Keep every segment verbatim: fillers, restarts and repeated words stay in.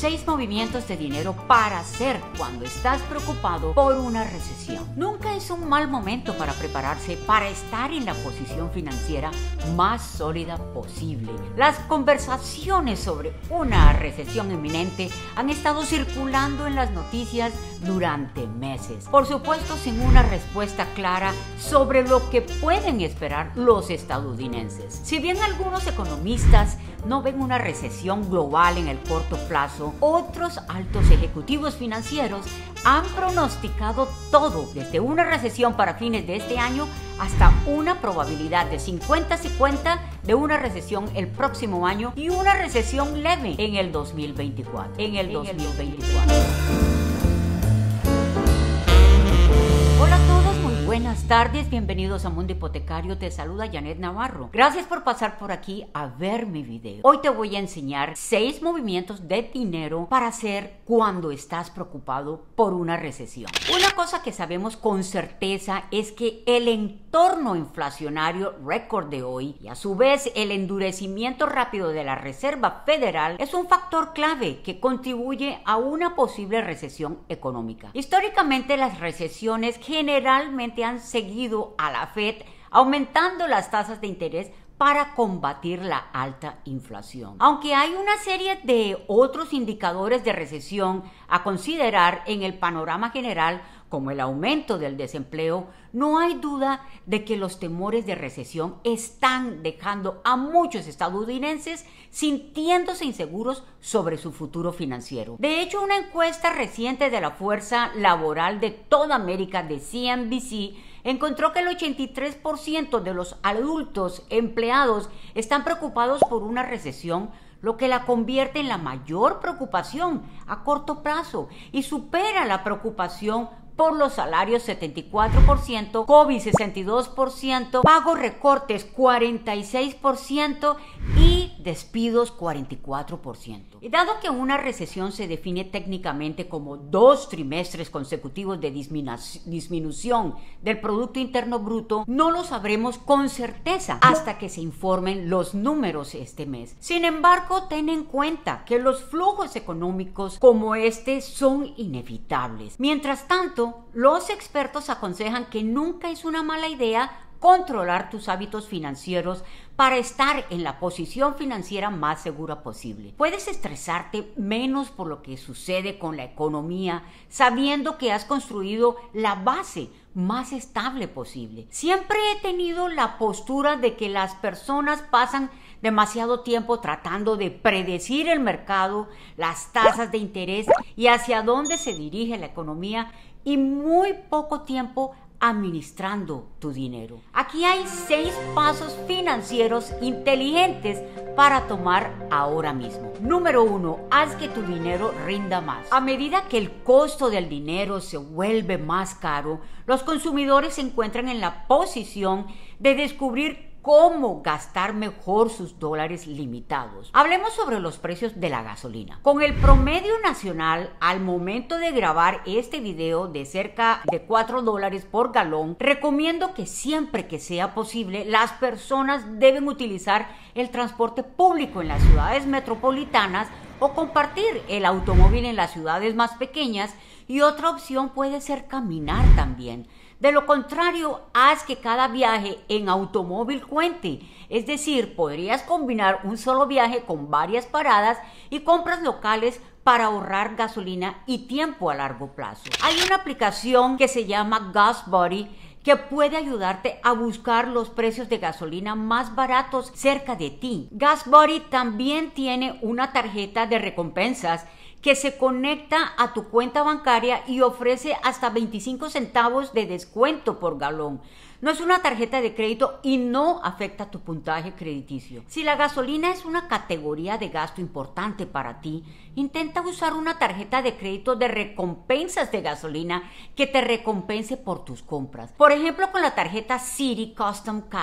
seis movimientos de dinero para hacer cuando estás preocupado por una recesión. Nunca es un mal momento para prepararse para estar en la posición financiera más sólida posible. Las conversaciones sobre una recesión inminente han estado circulando en las noticias durante meses. Por supuesto, sin una respuesta clara sobre lo que pueden esperar los estadounidenses. Si bien algunos economistas no ven una recesión global en el corto plazo, otros altos ejecutivos financieros han pronosticado todo, desde una recesión para fines de este año hasta una probabilidad de cincuenta cincuenta de una recesión el próximo año y una recesión leve en el dos mil veinticuatro. En el dos mil veinticuatro. Hola a todos, muy buenas tardes, bienvenidos a Mundo Hipotecario, te saluda Janet Navarro. Gracias por pasar por aquí a ver mi video. Hoy te voy a enseñar seis movimientos de dinero para hacer cuando estás preocupado por una recesión. Una cosa que sabemos con certeza es que el entorno inflacionario récord de hoy y a su vez el endurecimiento rápido de la Reserva Federal es un factor clave que contribuye a una posible recesión económica. Históricamente las recesiones generalmente han seguido a la Fed aumentando las tasas de interés para combatir la alta inflación. Aunque hay una serie de otros indicadores de recesión a considerar en el panorama general, como el aumento del desempleo, no hay duda de que los temores de recesión están dejando a muchos estadounidenses sintiéndose inseguros sobre su futuro financiero. De hecho, una encuesta reciente de la Fuerza Laboral de toda América de C N B C encontró que el ochenta y tres por ciento de los adultos empleados están preocupados por una recesión, lo que la convierte en la mayor preocupación a corto plazo y supera la preocupación por los salarios setenta y cuatro por ciento, COVID sesenta y dos por ciento, pagos recortes cuarenta y seis por ciento y despidos cuarenta y cuatro por ciento. Y dado que una recesión se define técnicamente como dos trimestres consecutivos de disminu- disminución del Producto Interno Bruto, no lo sabremos con certeza hasta que se informen los números este mes. Sin embargo, ten en cuenta que los flujos económicos como este son inevitables. Mientras tanto, los expertos aconsejan que nunca es una mala idea controlar tus hábitos financieros para estar en la posición financiera más segura posible. Puedes estresarte menos por lo que sucede con la economía, sabiendo que has construido la base más estable posible. Siempre he tenido la postura de que las personas pasan demasiado tiempo tratando de predecir el mercado, las tasas de interés y hacia dónde se dirige la economía, y muy poco tiempo administrando tu dinero. Aquí hay seis pasos financieros inteligentes para tomar ahora mismo. Número uno, haz que tu dinero rinda más. A medida que el costo del dinero se vuelve más caro, los consumidores se encuentran en la posición de descubrir cómo gastar mejor sus dólares limitados. Hablemos sobre los precios de la gasolina. Con el promedio nacional al momento de grabar este video de cerca de cuatro dólares por galón, recomiendo que siempre que sea posible las personas deben utilizar el transporte público en las ciudades metropolitanas o compartir el automóvil en las ciudades más pequeñas, y otra opción puede ser caminar también. De lo contrario, haz que cada viaje en automóvil cuente. Es decir, podrías combinar un solo viaje con varias paradas y compras locales para ahorrar gasolina y tiempo a largo plazo. Hay una aplicación que se llama GasBuddy que puede ayudarte a buscar los precios de gasolina más baratos cerca de ti. GasBuddy también tiene una tarjeta de recompensas que se conecta a tu cuenta bancaria y ofrece hasta veinticinco centavos de descuento por galón. No es una tarjeta de crédito y no afecta tu puntaje crediticio. Si la gasolina es una categoría de gasto importante para ti, intenta usar una tarjeta de crédito de recompensas de gasolina que te recompense por tus compras. Por ejemplo, con la tarjeta Citi Custom Cash,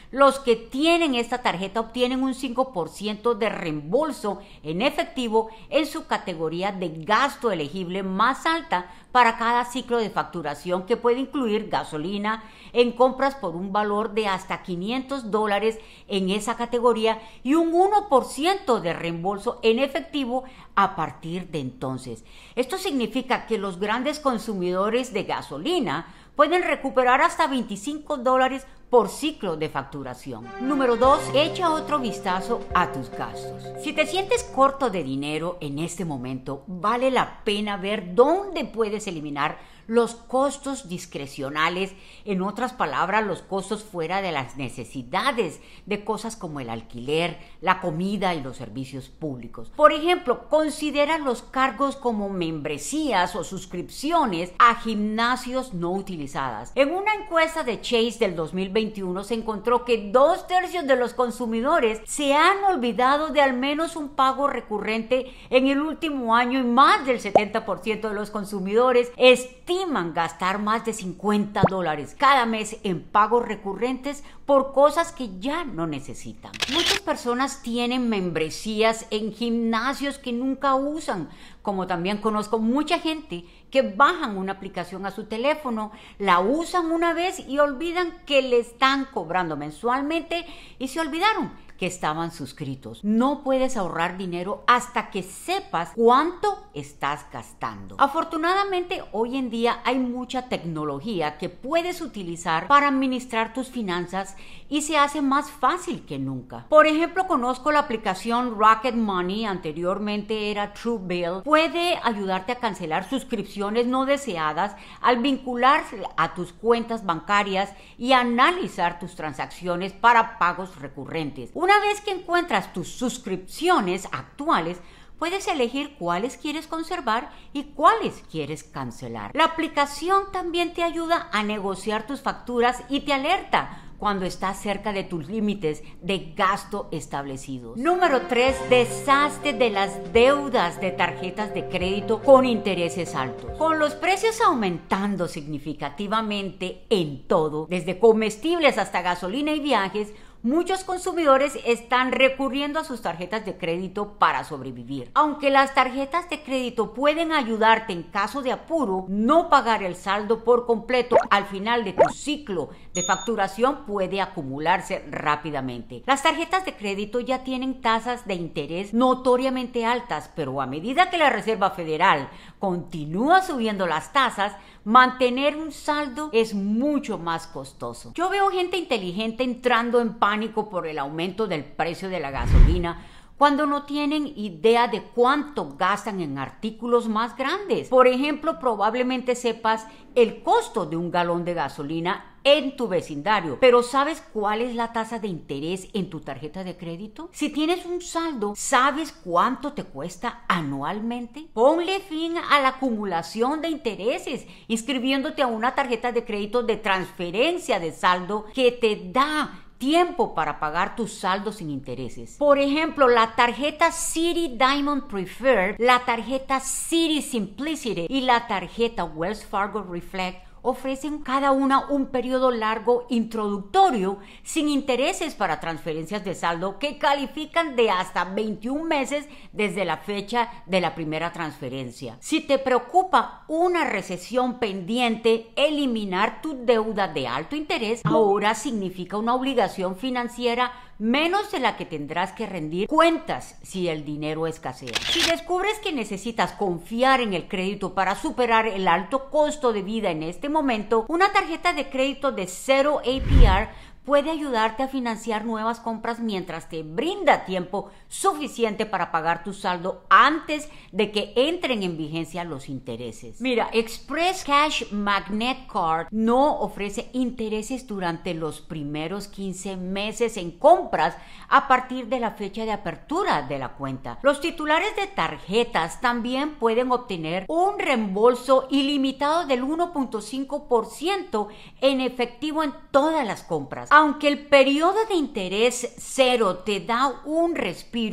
los que tienen esta tarjeta obtienen un cinco por ciento de reembolso en efectivo en su categoría de gasto elegible más alta para cada ciclo de facturación, que puede incluir gasolina en compras por un valor de hasta quinientos dólares en esa categoría y un uno por ciento de reembolso en efectivo a partir de entonces. Esto significa que los grandes consumidores de gasolina pueden recuperar hasta veinticinco dólares por ciclo de facturación. Número dos, echa otro vistazo a tus gastos. Si te sientes corto de dinero en este momento, vale la pena ver dónde puedes eliminar los costos discrecionales, en otras palabras, los costos fuera de las necesidades de cosas como el alquiler, la comida y los servicios públicos. Por ejemplo, considera los cargos como membresías o suscripciones a gimnasios no utilizadas. En una encuesta de Chase del dos mil veintiuno se encontró que dos tercios de los consumidores se han olvidado de al menos un pago recurrente en el último año y más del setenta por ciento de los consumidores estiman gastar más de cincuenta dólares cada mes en pagos recurrentes por cosas que ya no necesitan. Muchas personas tienen membresías en gimnasios que nunca usan, como también conozco mucha gente que bajan una aplicación a su teléfono, la usan una vez y olvidan que le están cobrando mensualmente y se olvidaron que estaban suscritos. No puedes ahorrar dinero hasta que sepas cuánto estás gastando. Afortunadamente, hoy en día hay mucha tecnología que puedes utilizar para administrar tus finanzas y se hace más fácil que nunca. Por ejemplo, conozco la aplicación Rocket Money, anteriormente era Truebill. Puede ayudarte a cancelar suscripciones no deseadas al vincularse a tus cuentas bancarias y analizar tus transacciones para pagos recurrentes. Una vez que encuentras tus suscripciones actuales, puedes elegir cuáles quieres conservar y cuáles quieres cancelar. La aplicación también te ayuda a negociar tus facturas y te alerta cuando estás cerca de tus límites de gasto establecidos. Número tres, deshazte de las deudas de tarjetas de crédito con intereses altos. Con los precios aumentando significativamente en todo, desde comestibles hasta gasolina y viajes, muchos consumidores están recurriendo a sus tarjetas de crédito para sobrevivir. Aunque las tarjetas de crédito pueden ayudarte en caso de apuro, no pagar el saldo por completo al final de tu ciclo de facturación puede acumularse rápidamente. Las tarjetas de crédito ya tienen tasas de interés notoriamente altas, pero a medida que la Reserva Federal continúa subiendo las tasas, mantener un saldo es mucho más costoso. Yo veo gente inteligente entrando en pánico por el aumento del precio de la gasolina cuando no tienen idea de cuánto gastan en artículos más grandes. Por ejemplo, probablemente sepas el costo de un galón de gasolina en tu vecindario, pero ¿sabes cuál es la tasa de interés en tu tarjeta de crédito? Si tienes un saldo, ¿sabes cuánto te cuesta anualmente? Ponle fin a la acumulación de intereses inscribiéndote a una tarjeta de crédito de transferencia de saldo que te da tiempo para pagar tus saldos sin intereses. Por ejemplo, la tarjeta Citi Diamond Preferred, la tarjeta Citi Simplicity y la tarjeta Wells Fargo Reflect ofrecen cada una un periodo largo introductorio sin intereses para transferencias de saldo que califican de hasta veintiún meses desde la fecha de la primera transferencia. Si te preocupa una recesión pendiente, eliminar tu deuda de alto interés ahora significa una obligación financiera menos de la que tendrás que rendir cuentas si el dinero escasea. Si descubres que necesitas confiar en el crédito para superar el alto costo de vida en este momento, una tarjeta de crédito de cero A P R puede ayudarte a financiar nuevas compras mientras te brinda tiempo suficiente para pagar tu saldo antes de que entren en vigencia los intereses. Mira, Express Cash Magnet Card no ofrece intereses durante los primeros quince meses en compras a partir de la fecha de apertura de la cuenta. Los titulares de tarjetas también pueden obtener un reembolso ilimitado del uno punto cinco por ciento en efectivo en todas las compras. Aunque el periodo de interés cero te da un respiro,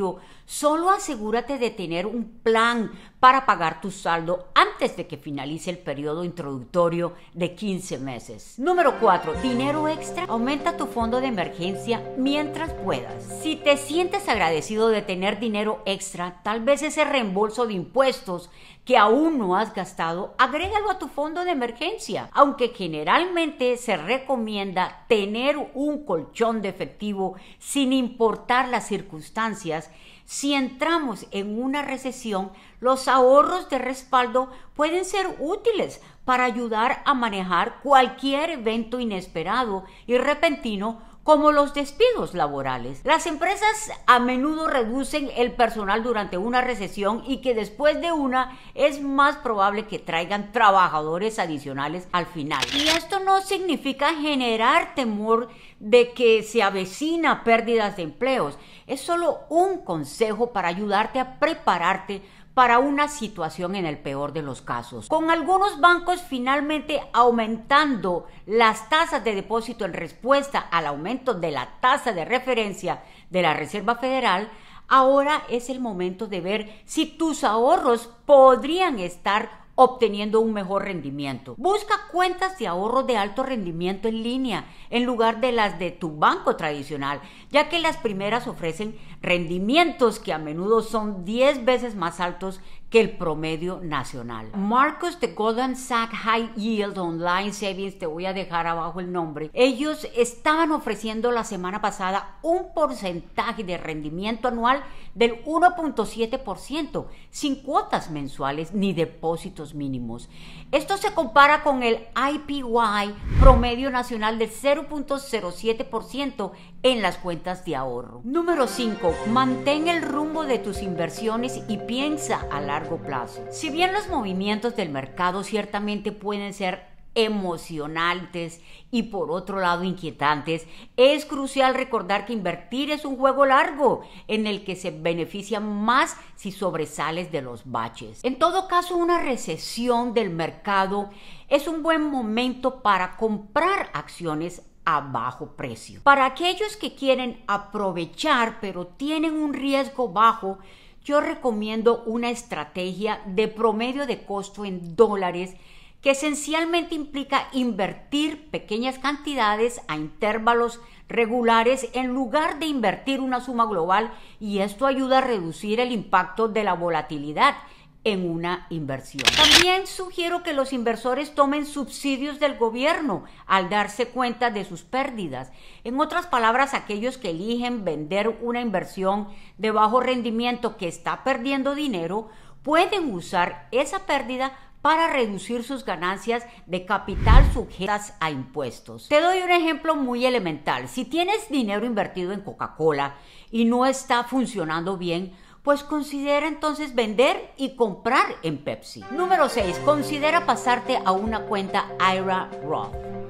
Solo asegúrate de tener un plan para pagar tu saldo antes de que finalice el periodo introductorio de quince meses. Número cuatro. Dinero extra. Aumenta tu fondo de emergencia mientras puedas. Si te sientes agradecido de tener dinero extra, tal vez ese reembolso de impuestos que aún no has gastado, agrégalo a tu fondo de emergencia. Aunque generalmente se recomienda tener un colchón de efectivo sin importar las circunstancias, si entramos en una recesión, los ahorros de respaldo pueden ser útiles para ayudar a manejar cualquier evento inesperado y repentino, como los despidos laborales. Las empresas a menudo reducen el personal durante una recesión y que después de una es más probable que traigan trabajadores adicionales al final. Y esto no significa generar temor de que se avecina pérdidas de empleos. Es solo un consejo para ayudarte a prepararte para una situación en el peor de los casos. Con algunos bancos finalmente aumentando las tasas de depósito en respuesta al aumento de la tasa de referencia de la Reserva Federal, ahora es el momento de ver si tus ahorros podrían estar obteniendo un mejor rendimiento. Busca cuentas de ahorro de alto rendimiento en línea en lugar de las de tu banco tradicional, ya que las primeras ofrecen rendimientos que a menudo son diez veces más altos que el promedio nacional. Marcus de Goldman Sachs High Yield Online Savings, te voy a dejar abajo el nombre. Ellos estaban ofreciendo la semana pasada un porcentaje de rendimiento anual del uno punto siete por ciento, sin cuotas mensuales ni depósitos mínimos. Esto se compara con el I P Y promedio nacional del cero punto cero siete por ciento en las cuentas de ahorro. Número cinco. Mantén el rumbo de tus inversiones y piensa a largo plazo. Si bien los movimientos del mercado ciertamente pueden ser emocionantes y por otro lado inquietantes, es crucial recordar que invertir es un juego largo en el que se beneficia más si sobresales de los baches. En todo caso, una recesión del mercado es un buen momento para comprar acciones a bajo precio. Para aquellos que quieren aprovechar pero tienen un riesgo bajo, yo recomiendo una estrategia de promedio de costo en dólares que esencialmente implica invertir pequeñas cantidades a intervalos regulares en lugar de invertir una suma global, y esto ayuda a reducir el impacto de la volatilidad en una inversión. También sugiero que los inversores tomen subsidios del gobierno al darse cuenta de sus pérdidas. En otras palabras, aquellos que eligen vender una inversión de bajo rendimiento que está perdiendo dinero pueden usar esa pérdida para reducir sus ganancias de capital sujetas a impuestos. Te doy un ejemplo muy elemental. Si tienes dinero invertido en Coca-Cola y no está funcionando bien, pues considera entonces vender y comprar en Pepsi. Número seis. Considera pasarte a una cuenta I R A Roth.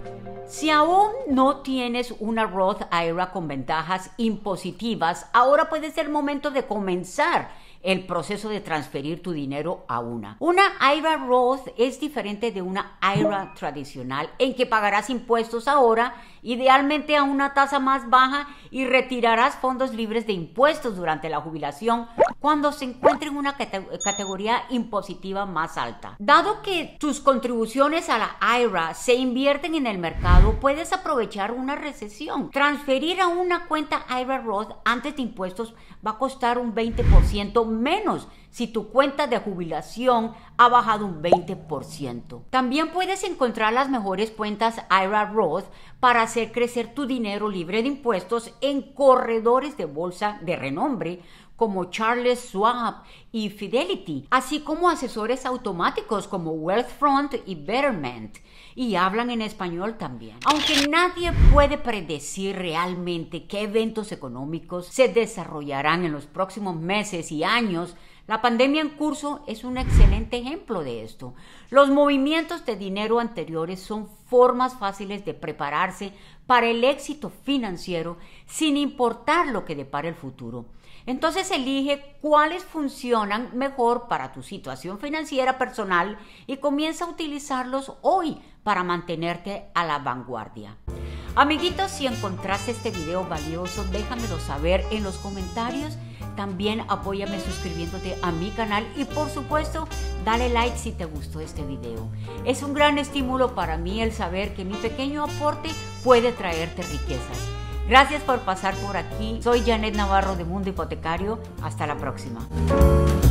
Si aún no tienes una Roth I R A con ventajas impositivas, ahora puede ser momento de comenzar el proceso de transferir tu dinero a una. Una I R A Roth es diferente de una I R A tradicional en que pagarás impuestos ahora, idealmente a una tasa más baja, y retirarás fondos libres de impuestos durante la jubilación cuando se encuentre en una cate- categoría impositiva más alta. Dado que tus contribuciones a la I R A se invierten en el mercado, puedes aprovechar una recesión. Transferir a una cuenta I R A Roth antes de impuestos va a costar un veinte por ciento menos si tu cuenta de jubilación ha bajado un veinte por ciento. También puedes encontrar las mejores cuentas I R A Roth para hacer crecer tu dinero libre de impuestos en corredores de bolsa de renombre como Charles Schwab y Fidelity, así como asesores automáticos como Wealthfront y Betterment, y hablan en español también. Aunque nadie puede predecir realmente qué eventos económicos se desarrollarán en los próximos meses y años, la pandemia en curso es un excelente ejemplo de esto. Los movimientos de dinero anteriores son formas fáciles de prepararse para el éxito financiero sin importar lo que depare el futuro. Entonces elige cuáles funcionan mejor para tu situación financiera personal y comienza a utilizarlos hoy para mantenerte a la vanguardia. Amiguitos, si encontraste este video valioso, déjamelo saber en los comentarios. También apóyame suscribiéndote a mi canal y por supuesto dale like si te gustó este video. Es un gran estímulo para mí el saber que mi pequeño aporte puede traerte riquezas. Gracias por pasar por aquí. Soy Janet Navarro de Mundo Hipotecario. Hasta la próxima.